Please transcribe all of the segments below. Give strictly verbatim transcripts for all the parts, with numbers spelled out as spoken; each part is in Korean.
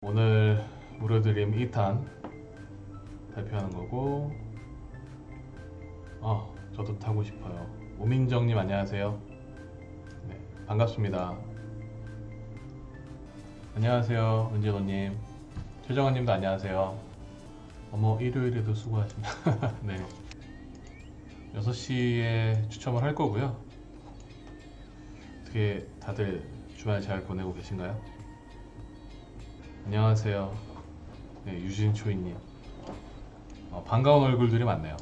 오늘 무료드림 이 탄 발표하는 거고, 어, 저도 타고 싶어요. 오민정님 안녕하세요. 네, 반갑습니다. 안녕하세요, 은재호님. 최정환님도 안녕하세요. 어머, 일요일에도 수고하십니다. 네, 여섯 시에 추첨을 할 거고요. 어떻게 다들 주말 잘 보내고 계신가요? 안녕하세요. 네, 유진초이님. 어, 반가운 얼굴들이 많네요.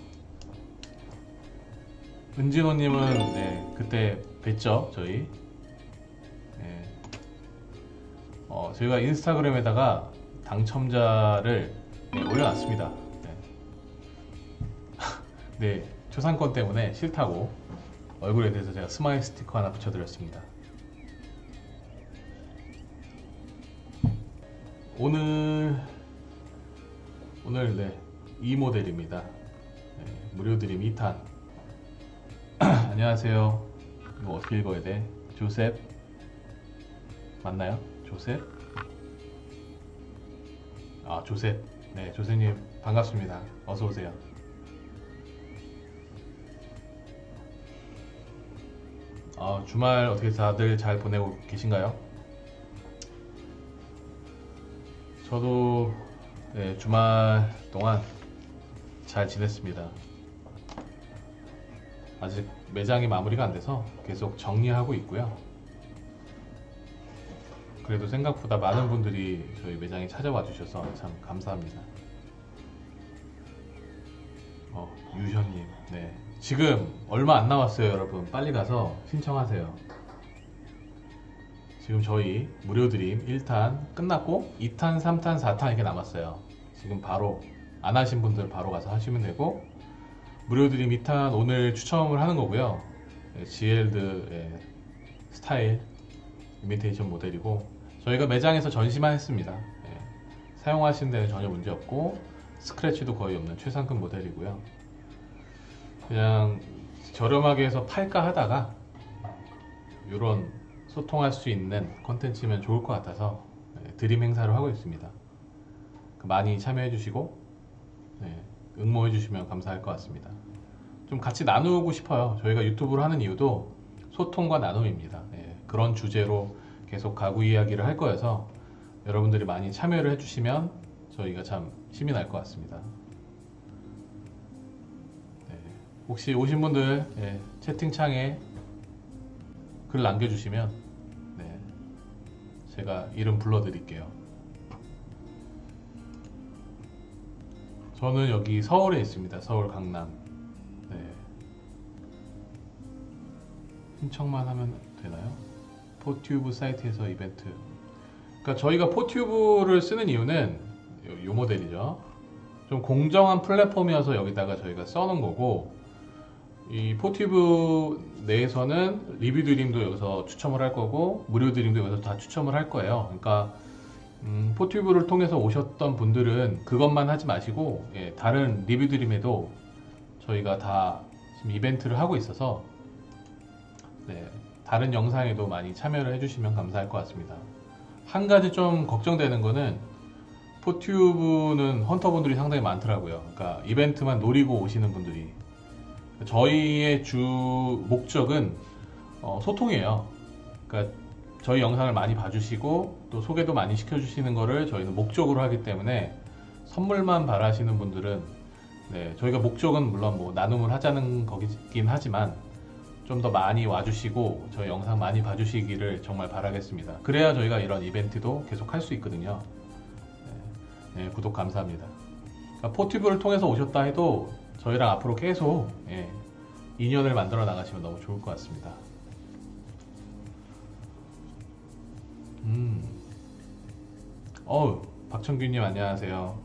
은진호님은 네, 그때 뵀죠, 저희. 네. 어, 저희가 인스타그램에다가 당첨자를 네, 올려놨습니다. 네. 네, 초상권 때문에 싫다고 얼굴에 대해서 제가 스마일 스티커 하나 붙여드렸습니다. 오늘 오늘 네, 이 모델입니다. 네, 무료드림 이 탄. 안녕하세요. 이거 어떻게 읽어야 돼? 조셉 맞나요? 조셉? 아, 조셉. 네, 조셉님 반갑습니다. 어서 오세요. 아, 주말 어떻게 다들 잘 보내고 계신가요? 저도 네, 주말 동안 잘 지냈습니다. 아직 매장이 마무리가 안 돼서 계속 정리하고 있고요. 그래도 생각보다 많은 분들이 저희 매장에 찾아와 주셔서 참 감사합니다. 어, 유현님, 네, 지금 얼마 안 남았어요. 여러분 빨리 가서 신청하세요. 지금 저희 무료드림 일 탄 끝났고 이 탄, 삼 탄, 사 탄 이렇게 남았어요. 지금 바로 안 하신 분들 바로 가서 하시면 되고, 무료드림 이 탄 오늘 추첨을 하는 거고요. 지엘드 스타일 이미테이션 모델이고, 저희가 매장에서 전시만 했습니다. 예, 사용하시는 데는 전혀 문제 없고 스크래치도 거의 없는 최상급 모델이고요. 그냥 저렴하게 해서 팔까 하다가 이런 소통할 수 있는 컨텐츠면 좋을 것 같아서 네, 드림 행사를 하고 있습니다. 많이 참여해 주시고 네, 응모해 주시면 감사할 것 같습니다. 좀 같이 나누고 싶어요. 저희가 유튜브를 하는 이유도 소통과 나눔입니다. 네, 그런 주제로 계속 가구 이야기를 할 거여서 여러분들이 많이 참여를 해주시면 저희가 참 힘이 날 것 같습니다. 네, 혹시 오신 분들 네, 채팅창에 글 남겨주시면 네, 제가 이름 불러드릴게요. 저는 여기 서울에 있습니다. 서울 강남. 네. 신청만 하면 되나요? 포튜브 사이트에서 이벤트. 그러니까 저희가 포튜브를 쓰는 이유는 요, 요 모델이죠. 좀 공정한 플랫폼이어서 여기다가 저희가 써놓은 거고, 이 포튜브 내에서는 리뷰 드림도 여기서 추첨을 할 거고 무료 드림도 여기서 다 추첨을 할 거예요. 그러니까 음, 포튜브를 통해서 오셨던 분들은 그것만 하지 마시고 예, 다른 리뷰 드림에도 저희가 다 지금 이벤트를 하고 있어서 네, 다른 영상에도 많이 참여를 해주시면 감사할 것 같습니다. 한 가지 좀 걱정되는 거는 포튜브는 헌터분들이 상당히 많더라고요. 그러니까 이벤트만 노리고 오시는 분들이. 저희의 주 목적은 어, 소통이에요. 그러니까 저희 영상을 많이 봐주시고 또 소개도 많이 시켜주시는 거를 저희는 목적으로 하기 때문에 선물만 바라시는 분들은 네, 저희가 목적은 물론 뭐 나눔을 하자는 거긴 하지만 좀 더 많이 와주시고 저희 영상 많이 봐주시기를 정말 바라겠습니다. 그래야 저희가 이런 이벤트도 계속 할 수 있거든요. 네, 네, 구독 감사합니다. 그러니까 포튜브를 통해서 오셨다 해도 저희랑 앞으로 계속 예, 인연을 만들어 나가시면 너무 좋을 것 같습니다. 음. 어우, 박청규님 안녕하세요.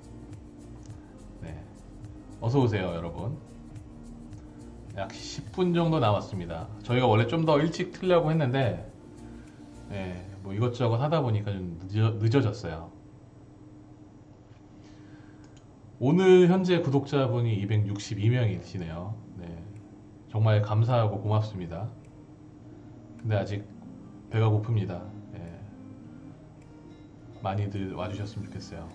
네, 어서 오세요, 여러분. 약 십 분 정도 남았습니다. 저희가 원래 좀 더 일찍 틀려고 했는데 네, 뭐 이것저것 하다 보니까 좀 늦어, 늦어졌어요. 오늘 현재 구독자분이 이백육십이 명이시네요. 네, 정말 감사하고 고맙습니다. 근데 아직 배가 고픕니다. 예. 많이들 와주셨으면 좋겠어요.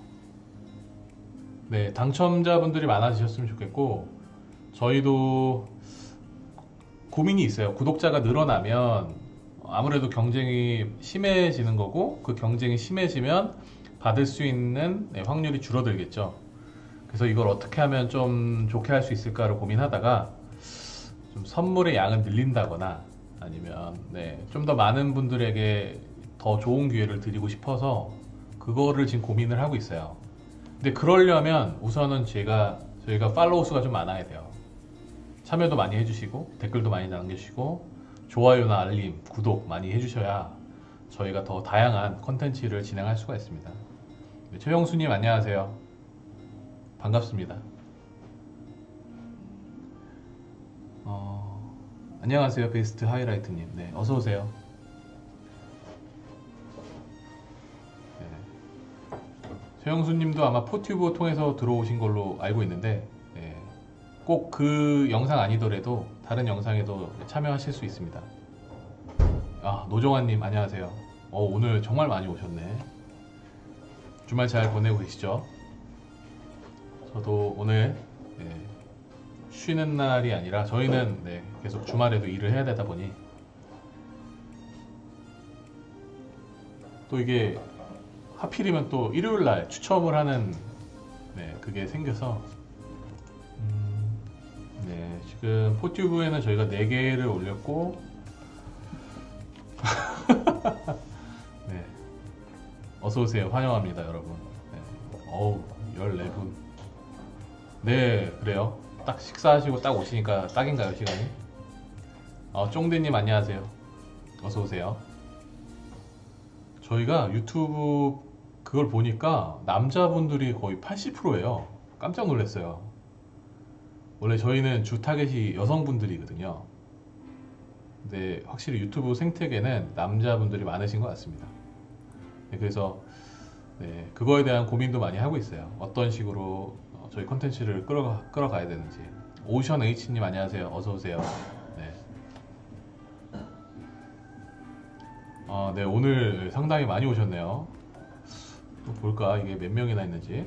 네, 당첨자분들이 많아지셨으면 좋겠고, 저희도 고민이 있어요. 구독자가 늘어나면 아무래도 경쟁이 심해지는 거고, 그 경쟁이 심해지면 받을 수 있는 네, 확률이 줄어들겠죠. 그래서 이걸 어떻게 하면 좀 좋게 할 수 있을까를 고민하다가 좀 선물의 양을 늘린다거나 아니면 네, 좀 더 많은 분들에게 더 좋은 기회를 드리고 싶어서 그거를 지금 고민을 하고 있어요. 근데 그러려면 우선은 제가 저희가 팔로우 수가 좀 많아야 돼요. 참여도 많이 해주시고 댓글도 많이 남겨주시고 좋아요나 알림, 구독 많이 해주셔야 저희가 더 다양한 컨텐츠를 진행할 수가 있습니다. 네, 최영수님 안녕하세요. 반갑습니다. 어, 안녕하세요 베스트 하이라이트님. 네, 어서오세요. 네. 최영수님도 아마 포튜브 통해서 들어오신 걸로 알고 있는데 네, 꼭 그 영상 아니더라도 다른 영상에도 참여하실 수 있습니다. 아, 노종환님 안녕하세요. 어, 오늘 정말 많이 오셨네. 주말 잘 보내고 계시죠? 저도 오늘 네, 쉬는 날이 아니라 저희는 네, 계속 주말에도 일을 해야 되다 보니 또 이게 하필이면 또 일요일날 추첨을 하는 네, 그게 생겨서 음, 네, 지금 포튜브에는 저희가 네 개를 올렸고 네, 어서오세요. 환영합니다 여러분. 네, 어우 열네 분. 네, 그래요. 딱 식사하시고 딱 오시니까 딱인가요 시간이? 어, 쫑대님 안녕하세요. 어서오세요. 저희가 유튜브 그걸 보니까 남자분들이 거의 팔십 퍼센트예요 깜짝 놀랐어요. 원래 저희는 주 타겟이 여성분들이거든요. 근데 확실히 유튜브 생태계는 남자분들이 많으신 것 같습니다. 네, 그래서 네, 그거에 대한 고민도 많이 하고 있어요. 어떤 식으로 저희 컨텐츠를 끌어가, 끌어가야 되는지. 오션 H님 안녕하세요. 어서오세요. 네. 아, 네, 오늘 상당히 많이 오셨네요. 또 볼까? 이게 몇 명이나 있는지.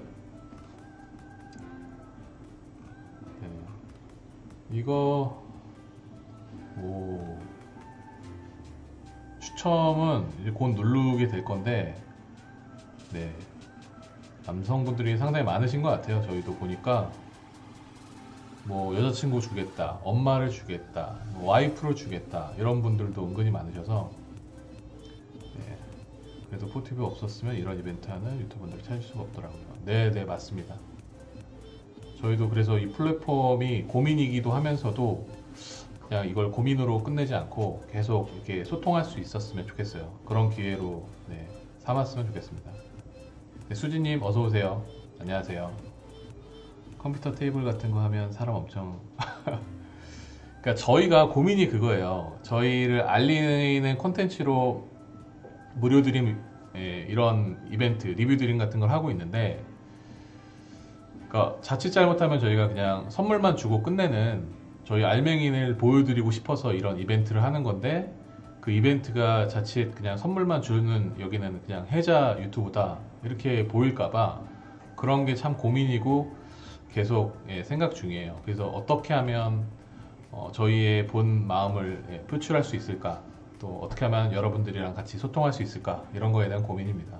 네. 이거, 오. 추첨은 이제 곧 누르게 될 건데, 네. 남성분들이 상당히 많으신 것 같아요. 저희도 보니까 뭐 여자친구 주겠다, 엄마를 주겠다, 뭐 와이프를 주겠다 이런 분들도 은근히 많으셔서 네, 그래도 포티브 없었으면 이런 이벤트 하는 유튜버분들을 찾을 수가 없더라고요. 네, 네 맞습니다. 저희도 그래서 이 플랫폼이 고민이기도 하면서도 그냥 이걸 고민으로 끝내지 않고 계속 이렇게 소통할 수 있었으면 좋겠어요. 그런 기회로 네, 삼았으면 좋겠습니다. 네, 수지님 어서오세요. 안녕하세요. 컴퓨터 테이블 같은 거 하면 사람 엄청 그러니까 저희가 고민이 그거예요. 저희를 알리는 콘텐츠로 무료 드림 예, 이런 이벤트 리뷰 드림 같은 걸 하고 있는데 그러니까 자칫 잘못하면 저희가 그냥 선물만 주고 끝내는 저희 알맹이를 보여드리고 싶어서 이런 이벤트를 하는 건데 그 이벤트가 자칫 그냥 선물만 주는 여기는 그냥 해자 유튜브다 이렇게 보일까봐 그런 게 참 고민이고 계속 예, 생각 중이에요. 그래서 어떻게 하면 어, 저희의 본 마음을 예, 표출할 수 있을까, 또 어떻게 하면 여러분들이랑 같이 소통할 수 있을까 이런 거에 대한 고민입니다.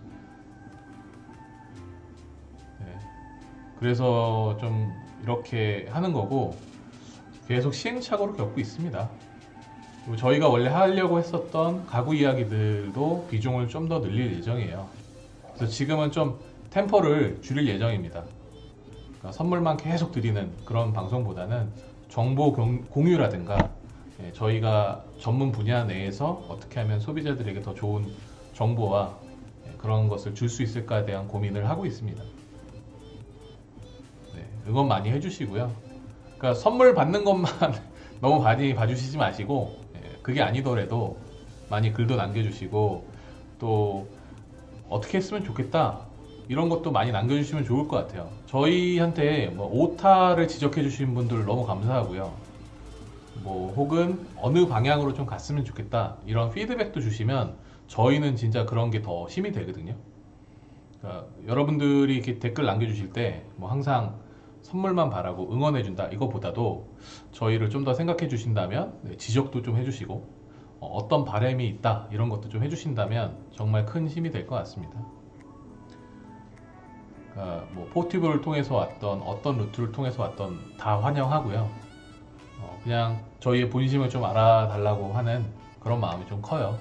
네. 그래서 좀 이렇게 하는 거고 계속 시행착오를 겪고 있습니다. 그리고 저희가 원래 하려고 했었던 가구 이야기들도 비중을 좀 더 늘릴 예정이에요. 그래서 지금은 좀 템포를 줄일 예정입니다. 그러니까 선물만 계속 드리는 그런 방송보다는 정보 공유라든가 예, 저희가 전문 분야 내에서 어떻게 하면 소비자들에게 더 좋은 정보와 예, 그런 것을 줄 수 있을까에 대한 고민을 하고 있습니다. 네, 응원 많이 해주시고요. 그러니까 선물 받는 것만 너무 많이 봐주시지 마시고 예, 그게 아니더라도 많이 글도 남겨주시고 또 어떻게 했으면 좋겠다 이런 것도 많이 남겨주시면 좋을 것 같아요. 저희한테 뭐 오타를 지적해 주신 분들 너무 감사하고요. 뭐 혹은 어느 방향으로 좀 갔으면 좋겠다 이런 피드백도 주시면 저희는 진짜 그런 게 더 힘이 되거든요. 그러니까 여러분들이 이렇게 댓글 남겨주실 때 뭐 항상 선물만 바라고 응원해준다 이거보다도 저희를 좀 더 생각해 주신다면 네, 지적도 좀 해주시고 어, 어떤 바람이 있다 이런 것도 좀 해주신다면 정말 큰 힘이 될 것 같습니다. 그러니까 뭐 포티브를 통해서 왔던 어떤 루트를 통해서 왔던 다 환영하고요. 어, 그냥 저희의 본심을 좀 알아달라고 하는 그런 마음이 좀 커요.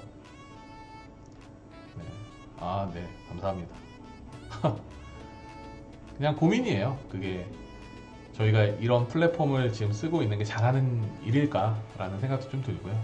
네. 아, 네, 감사합니다. 그냥 고민이에요. 그게 저희가 이런 플랫폼을 지금 쓰고 있는 게 잘하는 일일까 라는 생각도 좀 들고요.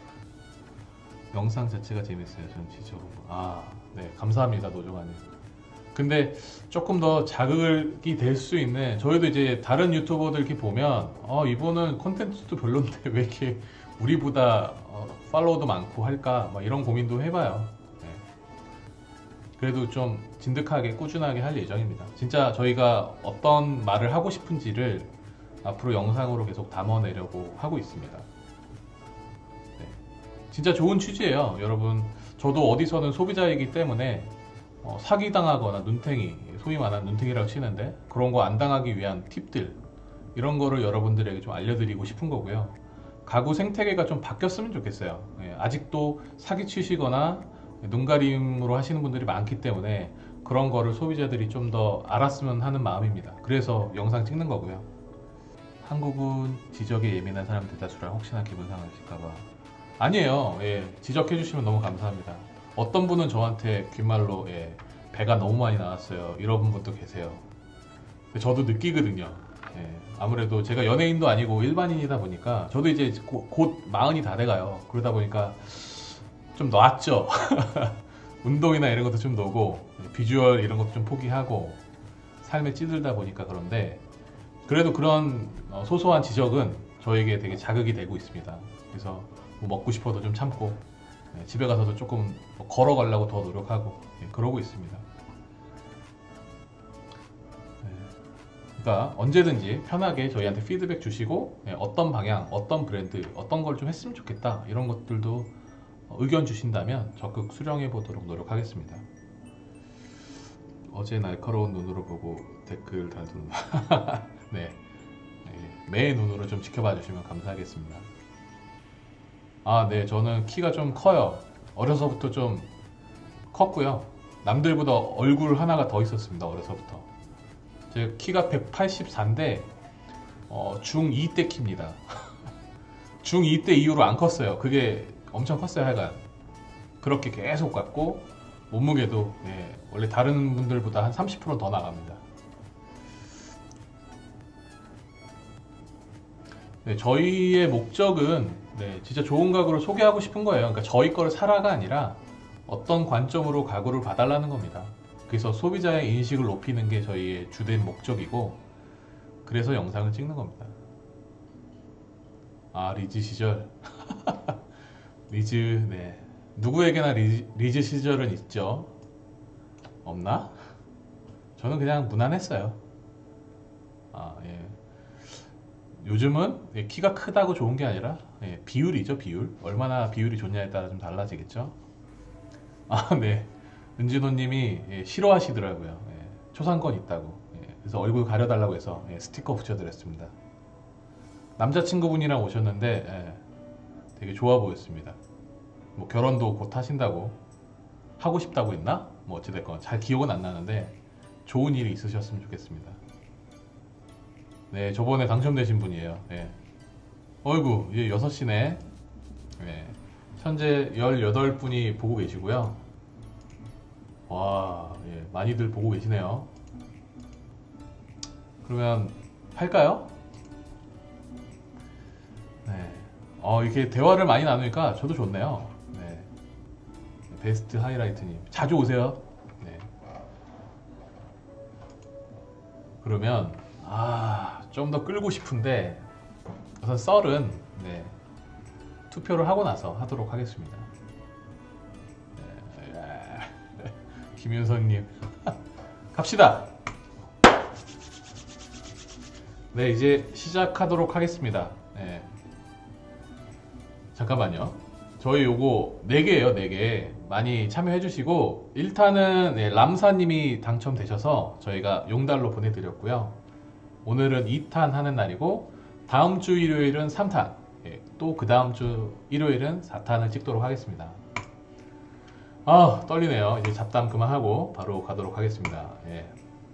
영상 자체가 재밌어요. 전 지적으로. 아, 네, 감사합니다, 노종아님. 근데 조금 더 자극이 될 수 있는, 저희도 이제 다른 유튜버들 이렇게 보면 어, 이분은 콘텐츠도 별론데 왜 이렇게 우리보다 어, 팔로워도 많고 할까 막 이런 고민도 해봐요. 네. 그래도 좀 진득하게 꾸준하게 할 예정입니다. 진짜 저희가 어떤 말을 하고 싶은지를 앞으로 영상으로 계속 담아내려고 하고 있습니다. 네. 진짜 좋은 취지예요. 여러분, 저도 어디서는 소비자이기 때문에 어, 사기당하거나 눈탱이, 소위 말하는 눈탱이라고 치는데 그런 거 안 당하기 위한 팁들, 이런 거를 여러분들에게 좀 알려드리고 싶은 거고요. 가구 생태계가 좀 바뀌었으면 좋겠어요. 예, 아직도 사기치시거나 눈가림으로 하시는 분들이 많기 때문에 그런 거를 소비자들이 좀 더 알았으면 하는 마음입니다. 그래서 영상 찍는 거고요. 한국은 지적에 예민한 사람 대다수라 혹시나 기분 상하실까봐. 아니에요. 예, 지적해 주시면 너무 감사합니다. 어떤 분은 저한테 귓말로 예, 배가 너무 많이 나왔어요 이런 분도 계세요. 저도 느끼거든요. 예, 아무래도 제가 연예인도 아니고 일반인이다 보니까 저도 이제 고, 곧 마흔이 다 돼가요. 그러다 보니까 좀 놨죠. 운동이나 이런 것도 좀 놓고 비주얼 이런 것도 좀 포기하고 삶에 찌들다 보니까. 그런데 그래도 그런 소소한 지적은 저에게 되게 자극이 되고 있습니다. 그래서 뭐 먹고 싶어도 좀 참고 네, 집에 가서도 조금 걸어 가려고 더 노력하고 네, 그러고 있습니다. 네, 그러니까 언제든지 편하게 저희한테 피드백 주시고 네, 어떤 방향, 어떤 브랜드, 어떤 걸 좀 했으면 좋겠다 이런 것들도 의견 주신다면 적극 수령해 보도록 노력하겠습니다. 어제 날카로운 눈으로 보고 댓글 달두는 네, 네, 매의 눈으로 좀 지켜봐 주시면 감사하겠습니다. 아, 네, 저는 키가 좀 커요. 어려서부터 좀 컸고요. 남들보다 얼굴 하나가 더 있었습니다. 어려서부터. 제 키가 백팔십사인데 어, 중이 때 키입니다. 중이 때 이후로 안 컸어요. 그게 엄청 컸어요. 하여간 그렇게 계속 갔고 몸무게도 네, 원래 다른 분들보다 한 삼십 퍼센트 더 나갑니다. 네, 저희의 목적은 네, 진짜 좋은 가구를 소개하고 싶은 거예요. 그러니까 저희 거를 사라가 아니라 어떤 관점으로 가구를 봐달라는 겁니다. 그래서 소비자의 인식을 높이는 게 저희의 주된 목적이고, 그래서 영상을 찍는 겁니다. 아, 리즈 시절. 리즈, 네. 누구에게나 리즈, 리즈 시절은 있죠. 없나? 저는 그냥 무난했어요. 아, 예. 요즘은 키가 크다고 좋은 게 아니라 예, 비율이죠. 비율. 얼마나 비율이 좋냐에 따라 좀 달라지겠죠. 아, 네. 은진호님이 예, 싫어하시더라고요. 예, 초상권 있다고. 예, 그래서 얼굴 가려달라고 해서 예, 스티커 붙여드렸습니다. 남자친구분이랑 오셨는데 예, 되게 좋아 보였습니다. 뭐 결혼도 곧 하신다고, 하고 싶다고 했나? 뭐 어찌됐건 잘 기억은 안 나는데 좋은 일이 있으셨으면 좋겠습니다. 네, 저번에 당첨되신 분이에요. 예. 어이구, 이제 여섯 시네. 예. 현재 열여덟 분이 보고 계시고요. 와, 예, 많이들 보고 계시네요. 그러면 할까요? 네. 어, 이렇게 대화를 많이 나누니까 저도 좋네요. 네. 베스트 하이라이트님, 자주 오세요. 네. 그러면 아, 좀 더 끌고 싶은데 우선 썰은 네, 투표를 하고 나서 하도록 하겠습니다. 네. 김윤선님 갑시다. 네, 이제 시작하도록 하겠습니다. 네. 잠깐만요. 저희 요거 네 개예요, 네 개. 많이 참여해 주시고 일 탄은 네, 람사님이 당첨되셔서 저희가 용달로 보내드렸고요. 오늘은 이 탄 하는 날이고 다음 주 일요일은 삼 탄, 예, 또 그 다음 주 일요일은 사 탄을 찍도록 하겠습니다. 아, 떨리네요. 이제 잡담 그만하고 바로 가도록 하겠습니다. 예.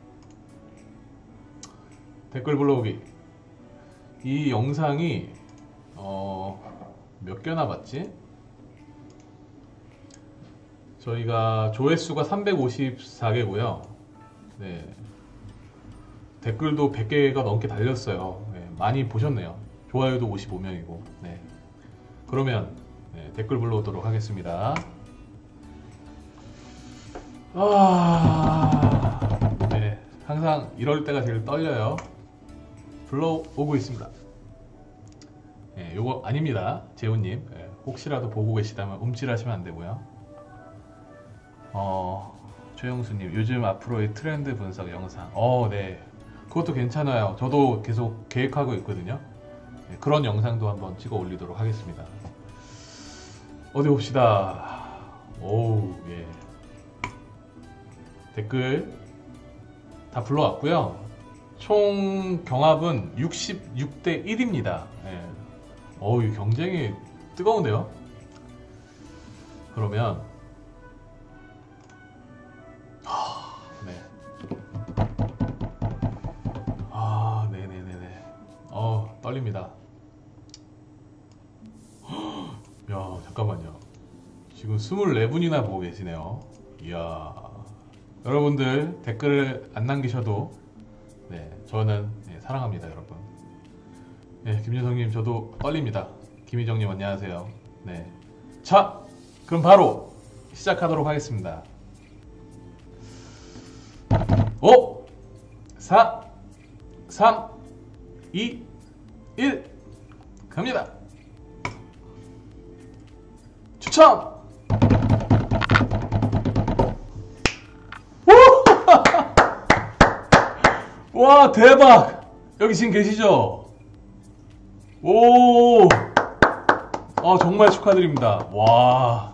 댓글 불러오기. 이 영상이 어, 몇 개나 봤지? 저희가 조회수가 삼백오십사 개고요. 네. 댓글도 백 개가 넘게 달렸어요. 네, 많이 보셨네요. 좋아요도 오십오 명이고. 네. 그러면 네, 댓글 불러오도록 하겠습니다. 아, 네, 항상 이럴 때가 제일 떨려요. 불러오고 있습니다. 네, 요거 아닙니다. 재훈님. 네, 혹시라도 보고 계시다면 움찔하시면 안 되고요. 어, 최영수님, 요즘 앞으로의 트렌드 분석 영상. 어, 네. 그것도 괜찮아요. 저도 계속 계획하고 있거든요. 네, 그런 영상도 한번 찍어 올리도록 하겠습니다. 어디 봅시다. 오우, 예. 댓글 다 불러왔고요. 총 경합은 육십육 대 일입니다. 예. 어우, 경쟁이 뜨거운데요? 그러면 네. 아, 네네네네. 어, 떨립니다. 야, 잠깐만요. 지금 이십사 분이나 보고 계시네요. 이야. 여러분들 댓글을 안 남기셔도 네, 저는 네, 사랑합니다, 여러분. 네, 김유성님, 저도 떨립니다. 김희정님, 안녕하세요. 네. 자, 그럼 바로 시작하도록 하겠습니다. 오, 사, 삼, 이, 일, 갑니다. 추첨! 와, 대박! 여기 지금 계시죠? 오! 아, 정말 축하드립니다. 와.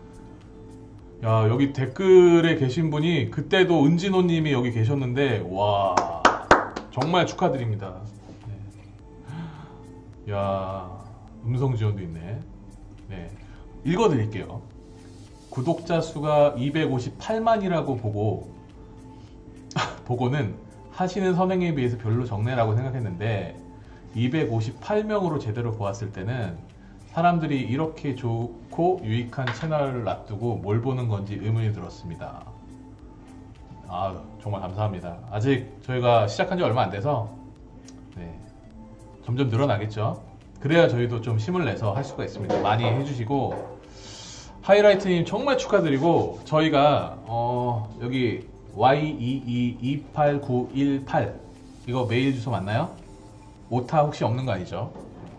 야, 여기 댓글에 계신 분이 그때도 은진호님이 여기 계셨는데, 와. 정말 축하드립니다. 네. 야, 음성 지원도 있네. 네. 읽어드릴게요. 구독자 수가 이백오십팔만이라고 보고, 보고는 하시는 선행에 비해서 별로 적네라고 생각했는데 이백오십팔 명으로 제대로 보았을 때는 사람들이 이렇게 좋고 유익한 채널을 놔두고 뭘 보는 건지 의문이 들었습니다. 아, 정말 감사합니다. 아직 저희가 시작한 지 얼마 안 돼서 네, 점점 늘어나겠죠. 그래야 저희도 좀 힘을 내서 할 수가 있습니다. 많이 해주시고, 하이라이트님 정말 축하드리고, 저희가 어, 여기 와이 이 이 이 팔 구 일 팔 이거 메일 주소 맞나요? 오타 혹시 없는 거 아니죠?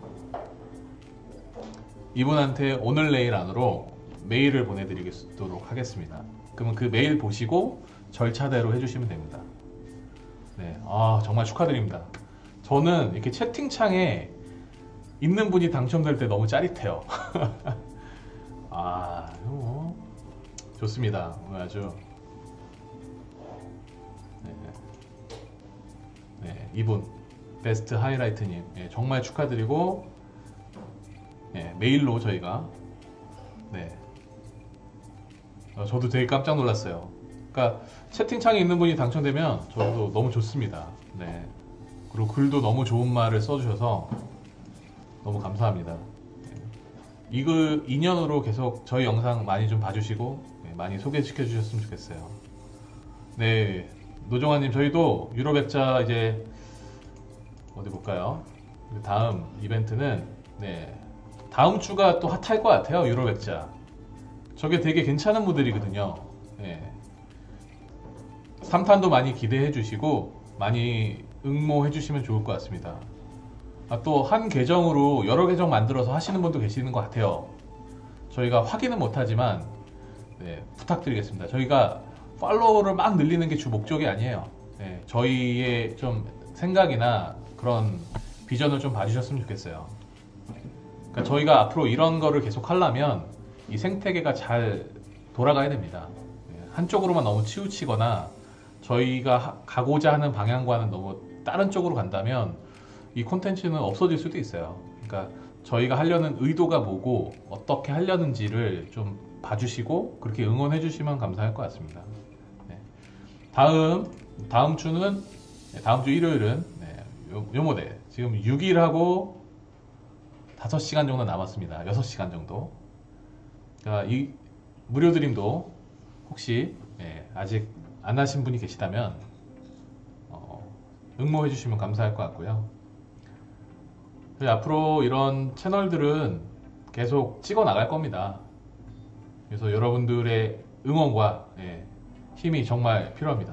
이분한테 오늘 내일 안으로 메일을 보내드리도록 하겠습니다. 그러면 그 메일 보시고 절차대로 해주시면 됩니다. 네, 아, 정말 축하드립니다. 저는 이렇게 채팅창에 있는 분이 당첨될 때 너무 짜릿해요. 아, 뭐 좋습니다. 오늘 아주 네, 네, 이분 베스트 하이라이트님, 네, 정말 축하드리고, 네, 메일로 저희가 네, 어, 저도 되게 깜짝 놀랐어요. 그러니까 채팅창에 있는 분이 당첨되면 저도 너무 좋습니다. 네, 그리고 글도 너무 좋은 말을 써주셔서 너무 감사합니다. 네, 이그 인연으로 계속 저희 영상 많이 좀 봐주시고 네, 많이 소개시켜 주셨으면 좋겠어요. 네, 노종환님, 저희도 유로백자 이제 어디 볼까요? 다음 이벤트는 네, 다음 주가 또 핫할 것 같아요. 유로백자 저게 되게 괜찮은 모델이거든요. 네. 삼 탄도 많이 기대해 주시고 많이 응모해 주시면 좋을 것 같습니다. 아, 또 한 계정으로 여러 계정 만들어서 하시는 분도 계시는 것 같아요. 저희가 확인은 못하지만 네, 부탁드리겠습니다. 저희가 팔로워를 막 늘리는 게 주 목적이 아니에요. 네, 저희의 좀 생각이나 그런 비전을 좀 봐주셨으면 좋겠어요. 그러니까 저희가 앞으로 이런 거를 계속 하려면 이 생태계가 잘 돌아가야 됩니다. 한쪽으로만 너무 치우치거나 저희가 하- 가고자 하는 방향과는 너무 다른 쪽으로 간다면 이 콘텐츠는 없어질 수도 있어요. 그러니까 저희가 하려는 의도가 뭐고 어떻게 하려는지를 좀 봐주시고 그렇게 응원해 주시면 감사할 것 같습니다. 네. 다음 다음 주는 네, 다음 주 일요일은 네, 요, 요 모델 지금 육 일하고 다섯 시간 정도 남았습니다. 여섯 시간 정도. 그러니까 이 무료 드림도 혹시 예, 아직 안 하신 분이 계시다면 어, 응모해 주시면 감사할 것 같고요. 그리고 앞으로 이런 채널들은 계속 찍어 나갈 겁니다. 그래서 여러분들의 응원과 예, 힘이 정말 필요합니다.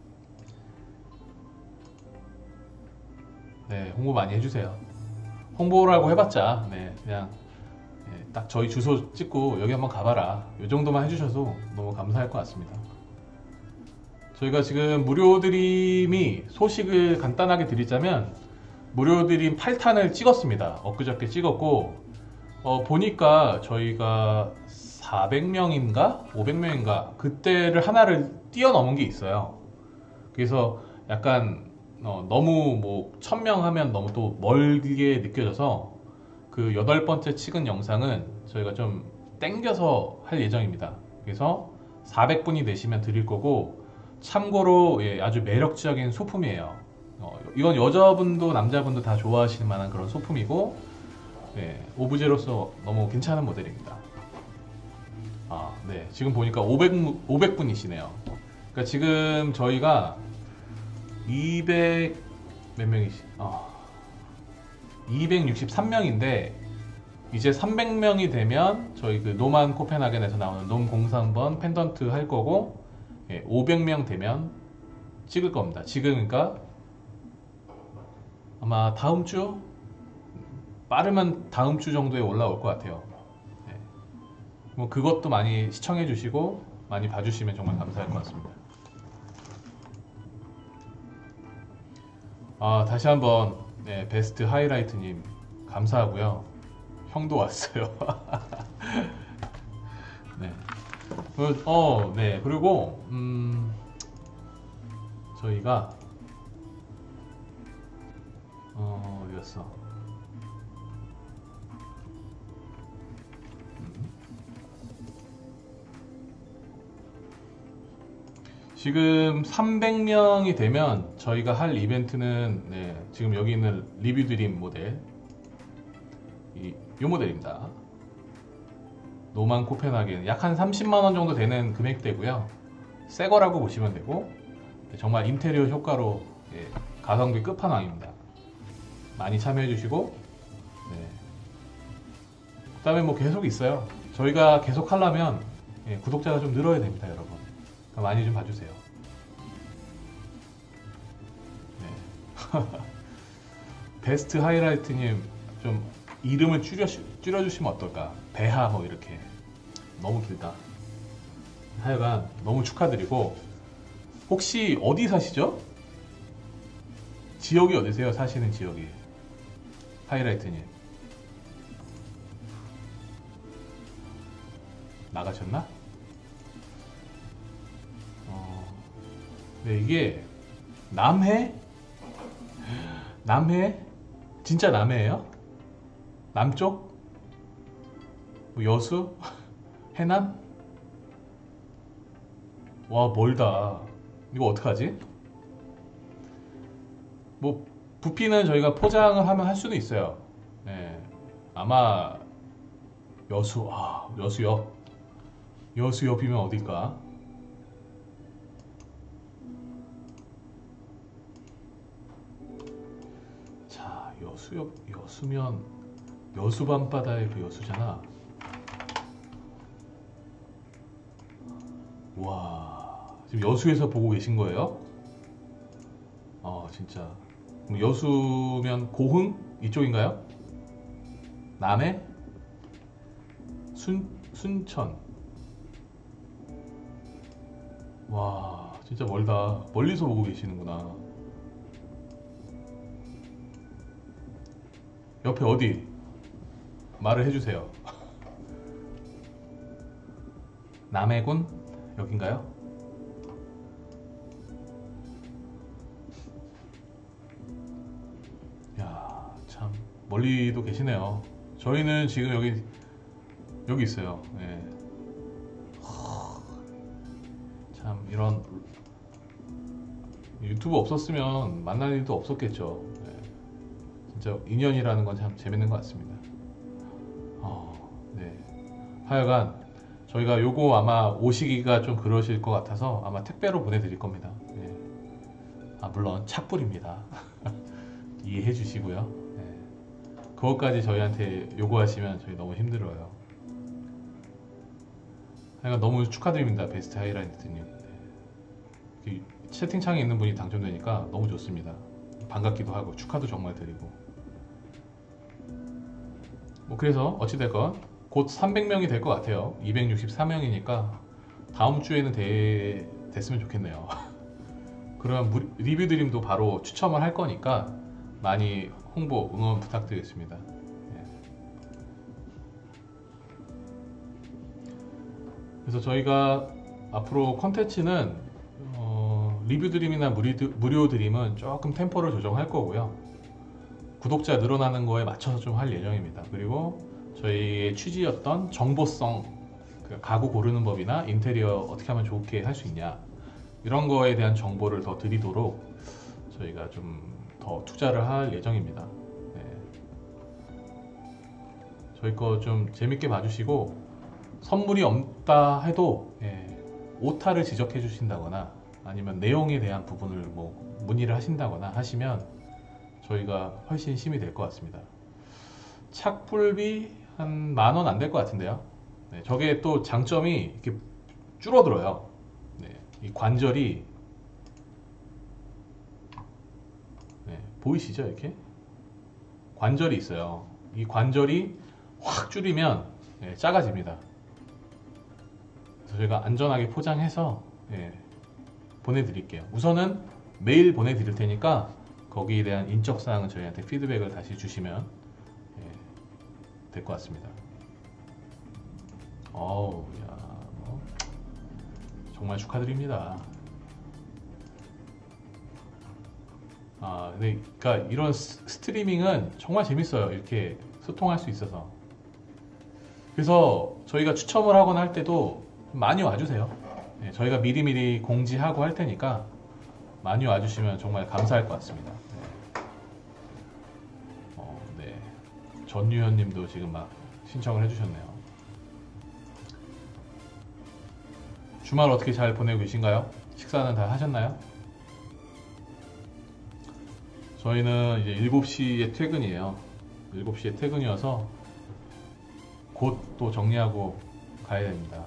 네, 홍보 많이 해주세요. 홍보라고 해봤자 네, 그냥 예, 딱 저희 주소 찍고 여기 한번 가봐라 이 정도만 해주셔도 너무 감사할 것 같습니다. 저희가 지금 무료 드림이 소식을 간단하게 드리자면 무료 드림 팔 탄을 찍었습니다. 엊그저께 찍었고 어, 보니까 저희가 사백 명인가 오백 명인가 그때를 하나를 뛰어넘은 게 있어요. 그래서 약간 어, 너무 뭐 천 명 하면 너무 또 멀게 느껴져서 그 여덟 번째 찍은 영상은 저희가 좀 땡겨서 할 예정입니다. 그래서 사백 분이 되시면 드릴 거고 참고로 예, 아주 매력적인 소품이에요. 어, 이건 여자분도 남자분도 다 좋아하실 만한 그런 소품이고 예, 오브제로서 너무 괜찮은 모델입니다. 아, 네. 지금 보니까 오백, 오백 분이시네요. 그러니까 지금 저희가 이백 몇 명이시? 어, 이백육십삼 명인데 이제 삼백 명이 되면 저희 그 노만 코펜하겐에서 나오는 놈 공삼 번 펜던트 할 거고 예, 오백 명 되면 찍을 겁니다. 지금 그러니까 아마 다음 주 빠르면 다음 주 정도에 올라올 것 같아요. 예. 뭐 그것도 많이 시청해 주시고 많이 봐주시면 정말 감사할 것 같습니다. 아, 다시 한번 네, 베스트 하이라이트님 감사하고요. 형도 왔어요. 네. 그, 어, 네. 그리고 음, 저희가 어, 어디였어? 지금 삼백 명이 되면 저희가 할 이벤트는 네, 지금 여기 있는 리뷰 드림 모델 이, 이 모델입니다. 노만 코펜하겐 약 한 삼십만 원 정도 되는 금액대고요. 새 거라고 보시면 되고 정말 인테리어 효과로 예, 가성비 끝판왕입니다. 많이 참여해 주시고 네. 그 다음에 뭐 계속 있어요. 저희가 계속 하려면 예, 구독자가 좀 늘어야 됩니다, 여러분. 그러니까 많이 좀 봐주세요. 네. 베스트 하이라이트님 좀 이름을 줄여, 줄여주시면 어떨까? 배하 뭐 이렇게 너무 길다. 하여간 너무 축하드리고 혹시 어디 사시죠? 지역이 어디세요? 사시는 지역이 하이라이트님 나가셨나? 어... 네, 이게 남해? 남해? 진짜 남해예요? 남쪽? 뭐 여수? 해남? 와, 멀다. 이거 어떡하지? 뭐 부피는 저희가 포장을 하면 할 수도 있어요. 네. 아마 여수, 아, 여수역. 여수역이면 어딜까? 자, 여수역, 여수면 여수 밤바다의 그 여수잖아. 와, 지금 여수에서 보고 계신 거예요? 어, 진짜. 그럼 여수면 고흥 이쪽인가요? 남해? 순 순천. 와, 진짜 멀다. 멀리서 보고 계시는구나. 옆에 어디? 말을 해주세요. 남해군? 여긴가요? 야, 참 멀리도 계시네요. 저희는 지금 여기 여기 있어요. 예. 참 이런 유튜브 없었으면 만날 일도 없었겠죠. 예. 진짜 인연이라는 건 참 재밌는 것 같습니다. 어, 네. 하여간 저희가 요거 아마 오시기가 좀 그러실 것 같아서 아마 택배로 보내드릴 겁니다. 예. 아, 물론 착불입니다. 이해해 주시고요. 예. 그것까지 저희한테 요구하시면 저희 너무 힘들어요. 하여간 너무 축하드립니다, 베스트 하이라이트님. 네. 채팅창에 있는 분이 당첨되니까 너무 좋습니다. 반갑기도 하고 축하도 정말 드리고. 뭐 그래서 어찌됐건 곧 삼백 명이 될 것 같아요. 이백육십사 명이니까 다음 주에는 돼, 됐으면 좋겠네요. 그러면 무, 리뷰 드림도 바로 추첨을 할 거니까 많이 홍보, 응원 부탁드리겠습니다. 네. 그래서 저희가 앞으로 컨텐츠는 어, 리뷰 드림이나 무리, 무료 드림은 조금 템포를 조정할 거고요. 구독자 늘어나는 거에 맞춰서 좀 할 예정입니다. 그리고 저희의 취지였던 정보성, 그 가구 고르는 법이나 인테리어 어떻게 하면 좋게 할 수 있냐 이런 거에 대한 정보를 더 드리도록 저희가 좀 더 투자를 할 예정입니다. 네. 저희 거 좀 재밌게 봐주시고 선물이 없다 해도 예, 오타를 지적해 주신다거나 아니면 내용에 대한 부분을 뭐 문의를 하신다거나 하시면 저희가 훨씬 힘이 될 것 같습니다. 착불비 한 만 원 안 될 것 같은데요. 네, 저게 또 장점이 이렇게 줄어들어요. 네, 이 관절이 네, 보이시죠? 이렇게 관절이 있어요. 이 관절이 확 줄이면 네, 작아집니다. 그래서 저희가 안전하게 포장해서 네, 보내드릴게요. 우선은 메일 보내드릴 테니까 거기에 대한 인적사항은 저희한테 피드백을 다시 주시면 될 것 같습니다. 어우, 야, 뭐, 정말 축하드립니다. 아, 네, 그러니까 이런 스, 스트리밍은 정말 재밌어요. 이렇게 소통할 수 있어서. 그래서 저희가 추첨을 하거나 할 때도 많이 와주세요. 네, 저희가 미리미리 공지하고 할 테니까 많이 와주시면 정말 감사할 것 같습니다. 네. 어, 네. 전유현님도 지금 막 신청을 해주셨네요. 주말 어떻게 잘 보내고 계신가요? 식사는 다 하셨나요? 저희는 이제 일곱 시에 퇴근이에요. 일곱 시에 퇴근이어서 곧 또 정리하고 가야 됩니다.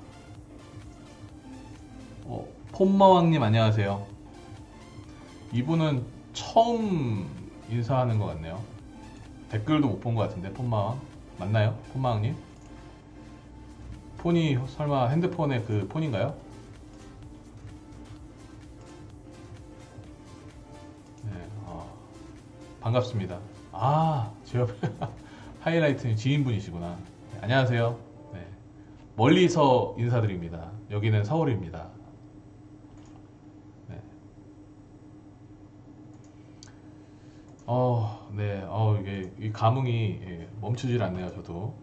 어, 폼마왕님 안녕하세요. 이분은 처음 인사하는 것 같네요. 댓글도 못 본 것 같은데. 폰마왕 맞나요? 폰마왕님? 폰이 설마 핸드폰의 그 폰인가요? 네, 어, 반갑습니다. 아, 제 옆에 하이라이트 지인분이시구나. 네, 안녕하세요. 네, 멀리서 인사드립니다. 여기는 서울입니다. 네. 어, 네, 어, 이게 이 감흥이 예, 멈추질 않네요, 저도.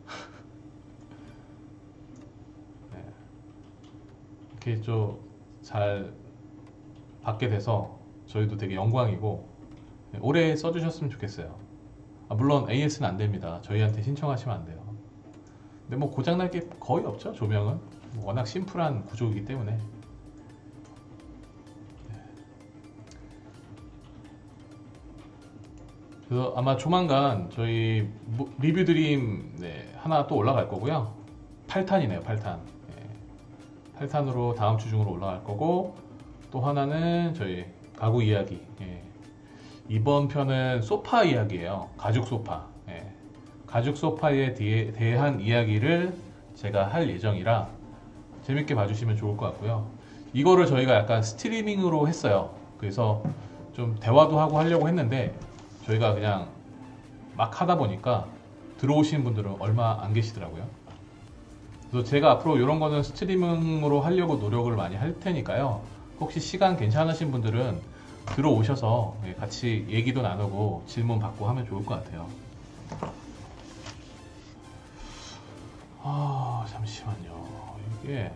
네. 이렇게 좀 잘 받게 돼서 저희도 되게 영광이고 네, 오래 써주셨으면 좋겠어요. 아, 물론 에이에스는 안 됩니다. 저희한테 신청하시면 안 돼요. 근데 뭐 고장날 게 거의 없죠, 조명은. 뭐 워낙 심플한 구조이기 때문에. 그래서 아마 조만간 저희 리뷰 드림 네, 하나 또 올라갈 거고요. 팔 탄이네요, 팔 탄. 네, 팔 탄으로 다음 주 중으로 올라갈 거고, 또 하나는 저희 가구 이야기. 예. 이번 편은 소파 이야기예요. 가죽 소파. 예. 가죽 소파에 대해, 대한 이야기를 제가 할 예정이라 재밌게 봐주시면 좋을 것 같고요. 이거를 저희가 약간 스트리밍으로 했어요. 그래서 좀 대화도 하고 하려고 했는데 저희가 그냥 막 하다 보니까 들어오시는 분들은 얼마 안 계시더라고요. 그래서 제가 앞으로 이런 거는 스트리밍으로 하려고 노력을 많이 할 테니까요. 혹시 시간 괜찮으신 분들은 들어오셔서 같이 얘기도 나누고 질문 받고 하면 좋을 것 같아요. 아, 잠시만요. 이게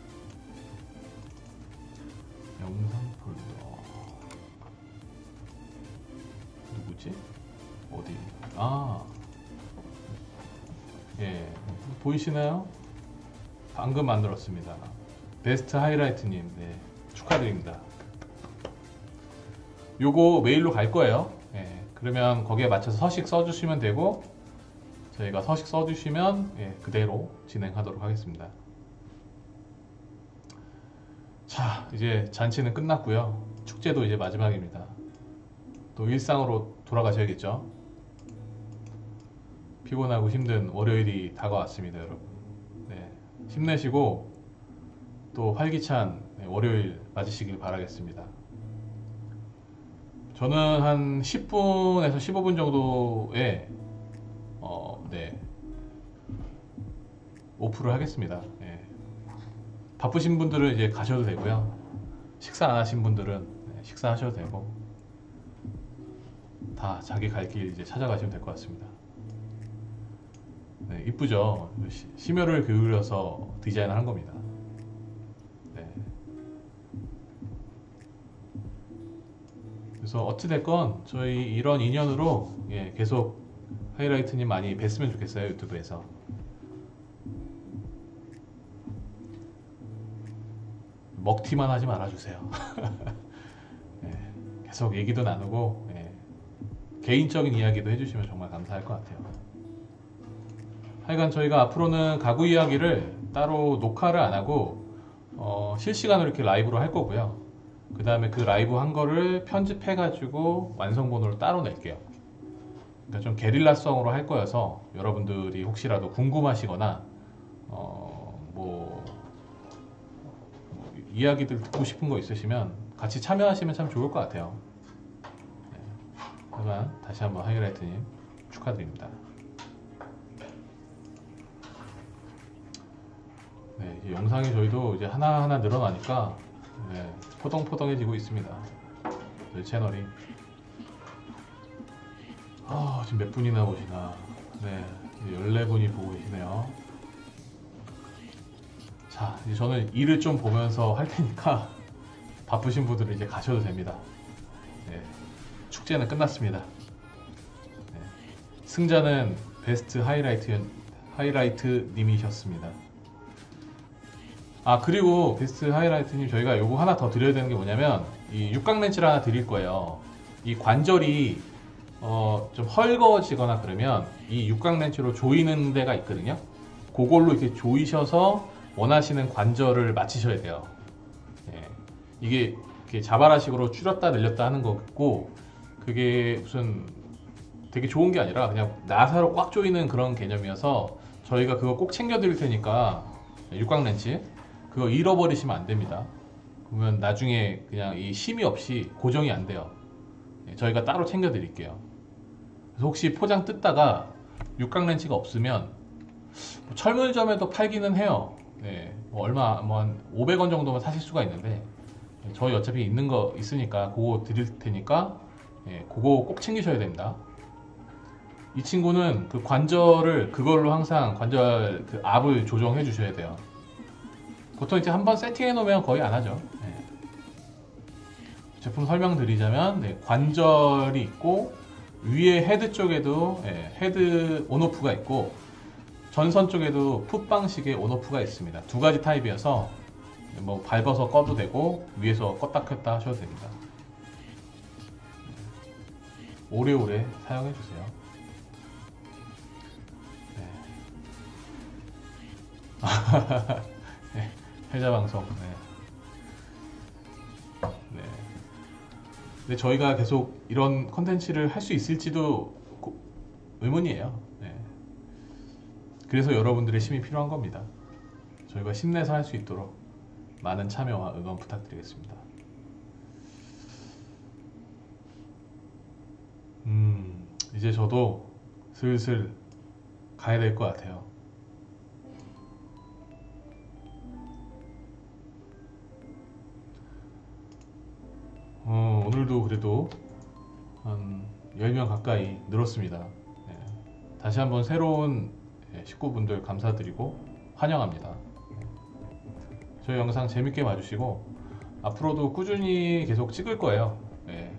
영상 폴더 누구지? 어디? 아, 예, 보이시나요? 방금 만들었습니다. 베스트 하이라이트님, 네, 축하드립니다. 요거 메일로 갈 거예요. 예, 그러면 거기에 맞춰서 서식 써주시면 되고, 저희가 서식 써주시면 예, 그대로 진행하도록 하겠습니다. 자, 이제 잔치는 끝났고요. 축제도 이제 마지막입니다. 또 일상으로 돌아가셔야겠죠. 피곤하고 힘든 월요일이 다가왔습니다, 여러분. 네, 힘내시고 또 활기찬 월요일 맞으시길 바라겠습니다. 저는 한 십 분에서 십오 분 정도에 어, 네, 오프를 하겠습니다. 네. 바쁘신 분들은 이제 가셔도 되고요. 식사 안 하신 분들은 네, 식사하셔도 되고 다 자기 갈 길 이제 찾아가시면 될 것 같습니다. 네, 이쁘죠? 시, 심혈을 기울여서 디자인을 한 겁니다. 네. 그래서 어찌됐건 저희 이런 인연으로 예, 계속 하이라이트님 많이 뵀으면 좋겠어요. 유튜브에서. 먹튀만 하지 말아주세요. 예, 계속 얘기도 나누고 예, 개인적인 이야기도 해주시면 정말 감사할 것 같아요. 하여간 저희가 앞으로는 가구 이야기를 따로 녹화를 안 하고 어, 실시간으로 이렇게 라이브로 할 거고요. 그 다음에 그 라이브 한 거를 편집해 가지고 완성본으로 따로 낼게요. 그러니까 좀 게릴라성으로 할 거여서 여러분들이 혹시라도 궁금하시거나 어, 뭐, 뭐 이야기들 듣고 싶은 거 있으시면 같이 참여하시면 참 좋을 것 같아요. 네. 하여간 다시 한번 하이라이트님 축하드립니다. 네, 이제 영상이 저희도 이제 하나하나 늘어나니까 네, 포동포동해지고 있습니다. 저희 채널이. 아, 지금 몇 분이나 보시나. 네, 열네 분이 보고 계시네요. 자, 이제 저는 일을 좀 보면서 할 테니까 바쁘신 분들은 이제 가셔도 됩니다. 네, 축제는 끝났습니다. 네, 승자는 베스트 하이라이트, 하이라이트 님이셨습니다. 아, 그리고 베스트 하이라이트님, 저희가 요거 하나 더 드려야 되는 게 뭐냐면 이 육각 렌치를 하나 드릴 거예요. 이 관절이 어, 좀 헐거워지거나 그러면 이 육각 렌치로 조이는 데가 있거든요. 그걸로 이렇게 조이셔서 원하시는 관절을 맞추셔야 돼요. 예, 이게 이렇게 자바라식으로 줄였다 늘렸다 하는 거고, 그게 무슨 되게 좋은 게 아니라 그냥 나사로 꽉 조이는 그런 개념이어서 저희가 그거 꼭 챙겨 드릴 테니까, 육각 렌치 그거 잃어버리시면 안 됩니다. 그러면 나중에 그냥 이 심의 없이 고정이 안 돼요. 저희가 따로 챙겨 드릴게요. 그래서 혹시 포장 뜯다가 육각 렌치가 없으면 철물점에도 팔기는 해요. 네, 뭐 얼마 뭐 한 오백 원 정도면 사실 수가 있는데 저희 어차피 있는 거 있으니까 그거 드릴 테니까 예, 그거 꼭 챙기셔야 됩니다. 이 친구는 그 관절을 그걸로 항상 관절 그 압을 조정해 주셔야 돼요. 보통 이제 한번 세팅해 놓으면 거의 안 하죠. 네. 제품 설명드리자면 네, 관절이 있고 위에 헤드 쪽에도 네, 헤드 온오프가 있고 전선 쪽에도 풋 방식의 온오프가 있습니다. 두 가지 타입이어서 뭐 밟아서 꺼도 되고 위에서 껐다 켰다 하셔도 됩니다. 오래오래 사용해 주세요. 네. 네, 패자 방송. 네. 네. 근데 저희가 계속 이런 컨텐츠를 할 수 있을지도 고, 의문이에요. 네. 그래서 여러분들의 힘이 필요한 겁니다. 저희가 힘내서 할 수 있도록 많은 참여와 응원 부탁드리겠습니다. 음, 이제 저도 슬슬 가야 될 것 같아요. 어, 오늘도 그래도 한 열 명 가까이 늘었습니다. 네. 다시 한번 새로운 식구분들 감사드리고 환영합니다. 저희 영상 재밌게 봐주시고 앞으로도 꾸준히 계속 찍을 거예요. 네.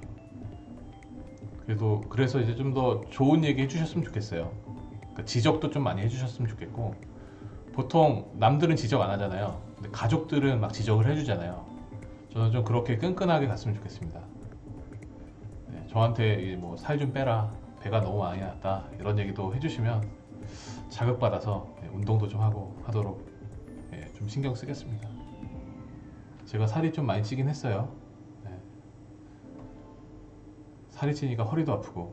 그래도 그래서 이제 좀 더 좋은 얘기 해주셨으면 좋겠어요. 그러니까 지적도 좀 많이 해주셨으면 좋겠고, 보통 남들은 지적 안 하잖아요. 근데 가족들은 막 지적을 해주잖아요. 저는 좀 그렇게 끈끈하게 갔으면 좋겠습니다. 네, 저한테 뭐 살 좀 빼라, 배가 너무 많이 났다, 이런 얘기도 해주시면 자극받아서 운동도 좀 하고 하도록 좀 신경 쓰겠습니다. 제가 살이 좀 많이 찌긴 했어요. 네. 살이 찌니까 허리도 아프고,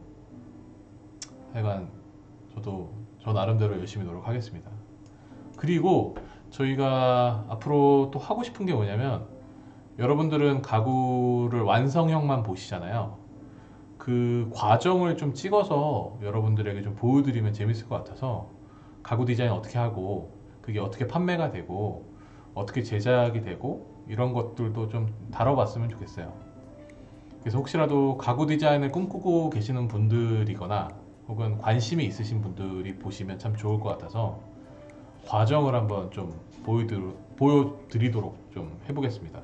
하여간 저도 저 나름대로 열심히 노력하겠습니다. 그리고 저희가 앞으로 또 하고 싶은 게 뭐냐면, 여러분들은 가구를 완성형만 보시잖아요. 그 과정을 좀 찍어서 여러분들에게 좀 보여드리면 재밌을 것 같아서, 가구 디자인 어떻게 하고 그게 어떻게 판매가 되고 어떻게 제작이 되고 이런 것들도 좀 다뤄봤으면 좋겠어요. 그래서 혹시라도 가구 디자인을 꿈꾸고 계시는 분들이거나 혹은 관심이 있으신 분들이 보시면 참 좋을 것 같아서 과정을 한번 좀 보여드리, 보여드리도록 좀 해보겠습니다.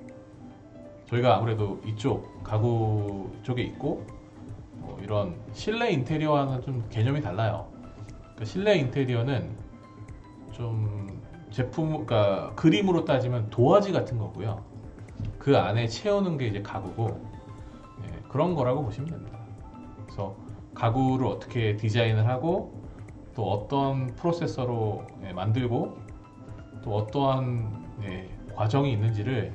저희가 아무래도 이쪽 가구 쪽에 있고, 뭐 이런 실내 인테리어와는 좀 개념이 달라요. 그러니까 실내 인테리어는 좀 제품, 그러니까 그림으로 따지면 도화지 같은 거고요. 그 안에 채우는 게 이제 가구고, 예, 그런 거라고 보시면 됩니다. 그래서 가구를 어떻게 디자인을 하고 또 어떤 프로세서로 예, 만들고 또 어떠한 예, 과정이 있는지를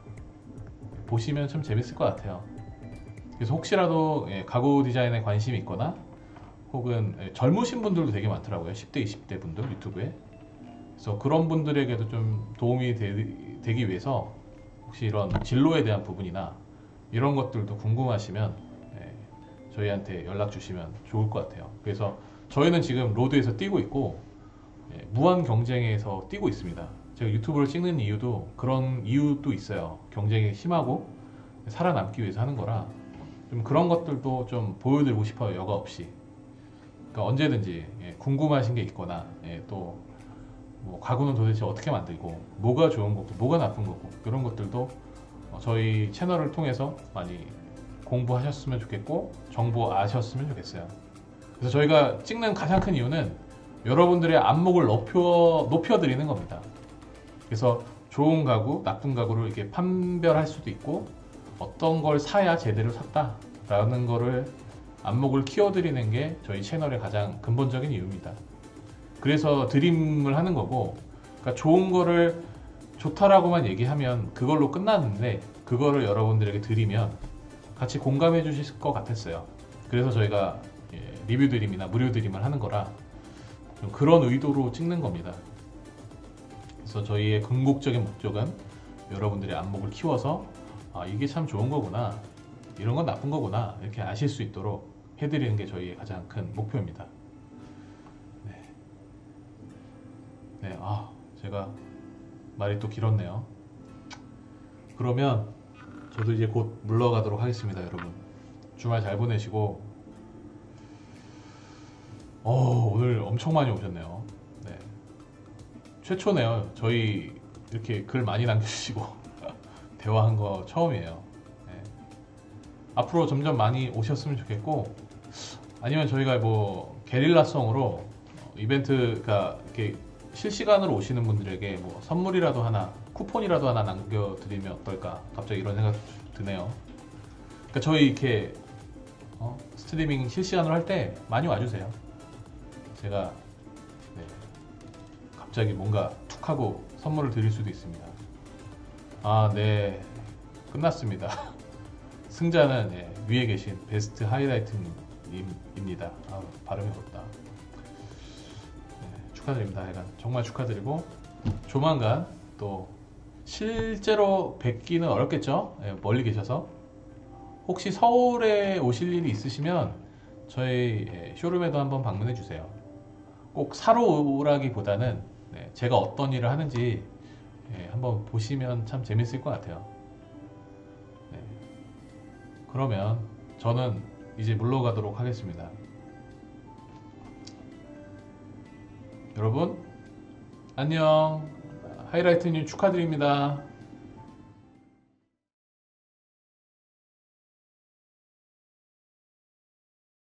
보시면 참 재밌을 것 같아요. 그래서 혹시라도 예, 가구 디자인에 관심이 있거나 혹은 예, 젊으신 분들도 되게 많더라고요. 십 대, 이십 대 분들 유튜브에. 그래서 그런 분들에게도 좀 도움이 되, 되기 위해서 혹시 이런 진로에 대한 부분이나 이런 것들도 궁금하시면 예, 저희한테 연락 주시면 좋을 것 같아요. 그래서 저희는 지금 로드에서 뛰고 있고 예, 무한 경쟁에서 뛰고 있습니다. 제가 유튜브를 찍는 이유도 그런 이유도 있어요. 경쟁이 심하고 살아남기 위해서 하는 거라 좀 그런 것들도 좀 보여드리고 싶어요. 여과 없이. 그러니까 언제든지 예, 궁금하신 게 있거나 예, 또 뭐 가구는 도대체 어떻게 만들고 뭐가 좋은 거고 뭐가 나쁜 거고 이런 것들도 어, 저희 채널을 통해서 많이 공부하셨으면 좋겠고 정보 아셨으면 좋겠어요. 그래서 저희가 찍는 가장 큰 이유는 여러분들의 안목을 높여, 높여드리는 겁니다. 그래서 좋은 가구, 나쁜 가구를 이렇게 판별할 수도 있고 어떤 걸 사야 제대로 샀다 라는 거를 안목을 키워드리는 게 저희 채널의 가장 근본적인 이유입니다. 그래서 드림을 하는 거고, 그러니까 좋은 거를 좋다라고만 얘기하면 그걸로 끝났는데 그거를 여러분들에게 드리면 같이 공감해 주실 것 같았어요. 그래서 저희가 예, 리뷰 드림이나 무료 드림을 하는 거라 좀 그런 의도로 찍는 겁니다. 그래서 저희의 궁극적인 목적은 여러분들의 안목을 키워서 아, 이게 참 좋은 거구나, 이런 건 나쁜 거구나, 이렇게 아실 수 있도록 해드리는 게 저희의 가장 큰 목표입니다. 네, 네, 아, 제가 말이 또 길었네요. 그러면 저도 이제 곧 물러가도록 하겠습니다. 여러분 주말 잘 보내시고, 어, 오늘 엄청 많이 오셨네요. 네, 최초네요. 저희 이렇게 글 많이 남겨주시고 대화한 거 처음이에요. 네. 앞으로 점점 많이 오셨으면 좋겠고, 아니면 저희가 뭐 게릴라성으로 이벤트가 이렇게 실시간으로 오시는 분들에게 뭐 선물이라도 하나, 쿠폰이라도 하나 남겨드리면 어떨까, 갑자기 이런 생각 드네요. 그러니까 저희 이렇게 어, 스트리밍 실시간으로 할 때 많이 와주세요. 제가 네, 갑자기 뭔가 툭 하고 선물을 드릴 수도 있습니다. 아, 네, 끝났습니다. 승자는 네, 위에 계신 베스트 하이라이트님입니다. 아, 발음이 어렵다. 네, 축하드립니다. 하여간 정말 축하드리고, 조만간 또 실제로 뵙기는 어렵겠죠? 네, 멀리 계셔서. 혹시 서울에 오실 일이 있으시면 저희 쇼룸에도 한번 방문해 주세요. 꼭 사러 오라기보다는 네, 제가 어떤 일을 하는지 예, 한번 보시면 참 재밌을 것 같아요. 네, 그러면 저는 이제 물러가도록 하겠습니다. 여러분 안녕. 하이라이트님 축하드립니다.